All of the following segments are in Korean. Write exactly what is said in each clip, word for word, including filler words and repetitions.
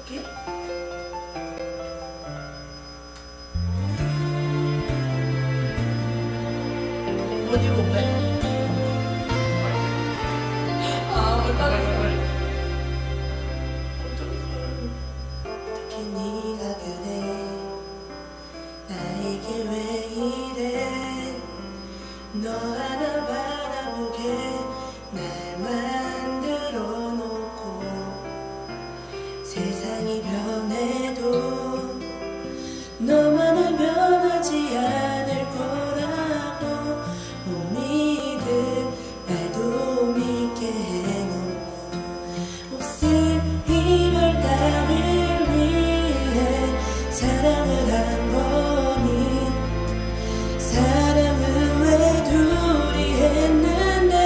어떻게? 어디 볼래? 아, 못하겠어. 특히 네가 그래 나에게 왜 이래 너 하나 바라보게 날 만들어 놓고 세상이 변해도 너만은 변하지 않을 거라고 못 믿을 나도 믿게 해놓고 없을 이별 따윈 위해 사랑을 한 거니 사랑은 왜 둘이 했는데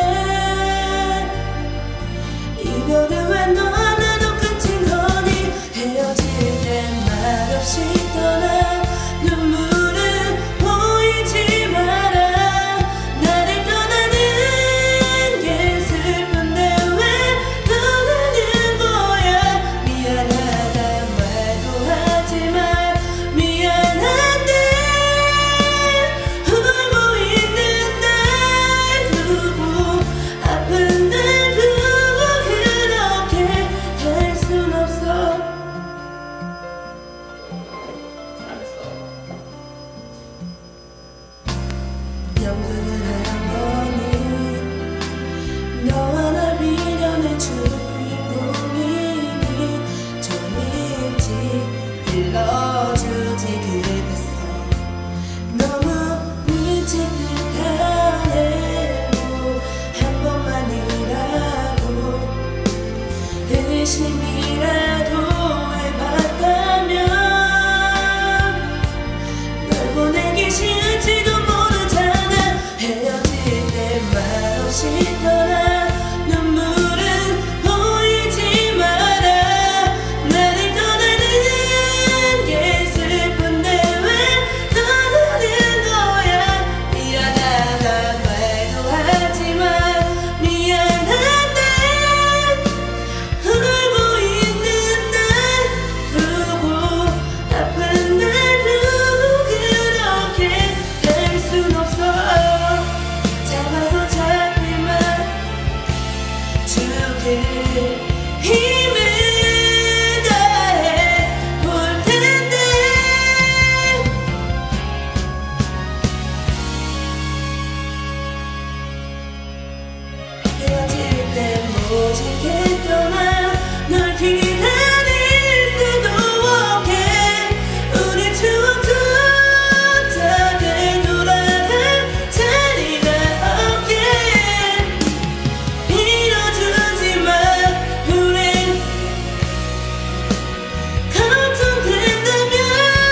이별은 왜 너와 나도 끝인 거니 헤어질 땐 말없이 떠나 눈물은 보이지 마라 나를 떠나는 게 슬픈데 왜 떠나는 거야 미안하단 말도 하지만 미안한데 울고 있는 날 두고 아픈 날 두고 그렇게 할 순 없어 연극을 한 거니 너와 날 미련의 주인공이니 좀 일찍 일러주지 그랬어 너무 미친 듯하네요 한 번만이라도 의심이라도 해봤다면 널 보내기 싫을지도 헤어질 때 말없이 떠나 눈물은 보이지 마라 나를 떠나는 게 슬픈데 왜 떠나는 거야 미안하단 말도 하지만 미안한데 울고 있는 날 두고 아픈 날 두고 그렇게 할 순 없어 잡아서 잡기만 주길 힘을 다해 볼 텐데 헤어질 땐 모질게 떠나 널 기다릴 수도 없게 우리 추억조차 되돌아갈 자리가 없게 빌어주지만 우린 걱정된다면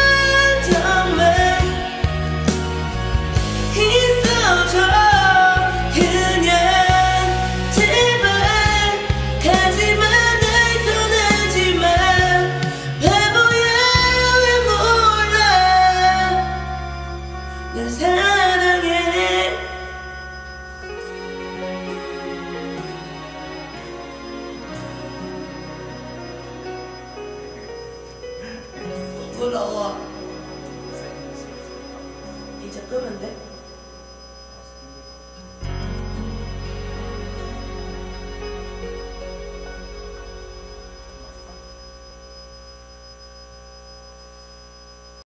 정말 있어줘 그냥 제발 가지마 날 떠나지마 바보야 왜 몰라 날 사랑해 부러워. 이제 끄면 돼?